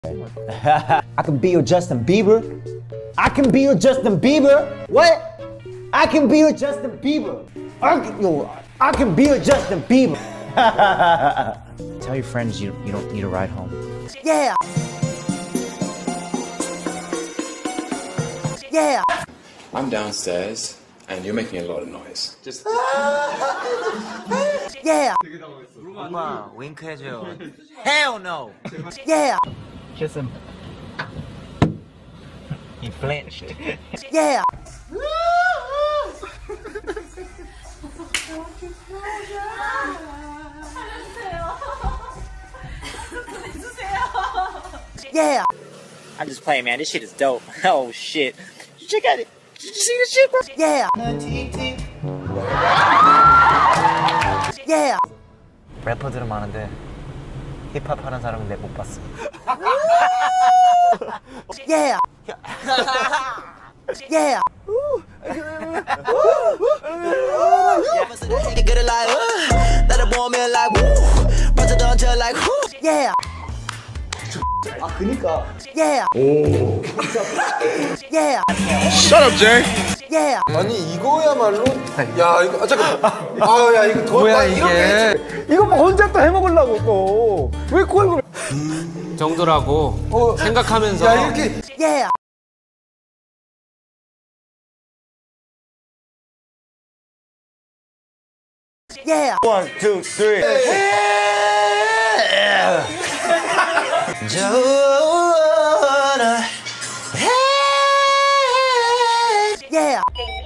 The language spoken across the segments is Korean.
I can be your Justin Bieber. I can be your Justin Bieber. What? I can be your Justin Bieber. I can be your Justin Bieber. Tell your friends you don't need a ride home. Yeah. Yeah. I'm downstairs and you're making a lot of noise. Just Yeah. 엄마 윙크 해줘요. Hell no. Yeah. Kiss him. He flinched. Yeah. Yeah. I'm just playing, man. This shit is dope. Oh shit. Check out it. Did you see this shit, bro? Yeah. Yeah. 래퍼들은 많은데 힙합 하는 사람은 내가 못 봤어. Yeah. Yeah. Yeah. 아 그니까. Yeah. 오. Yeah. Shut up, Jay. Yeah. 아니 이거야말로. 야 이거 잠깐. 아야 이거 더 뭐야 이렇게. 이게? 이거 뭐 혼자 또 해먹으려고 또. 왜 코입을? 정도라고 생각하면서 야 이렇게. Yeah. Yeah. 1, 2, 3. Yeah.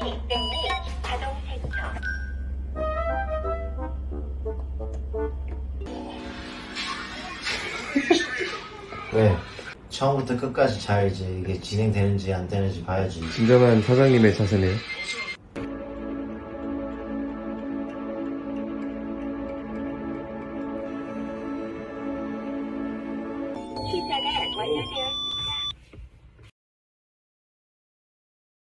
왜? 처음부터 끝까지 자야지. 이게 진행되는지 안 되는지 봐야지. 진정한 사장님의 자세네요. 시작을 완료되었습니다.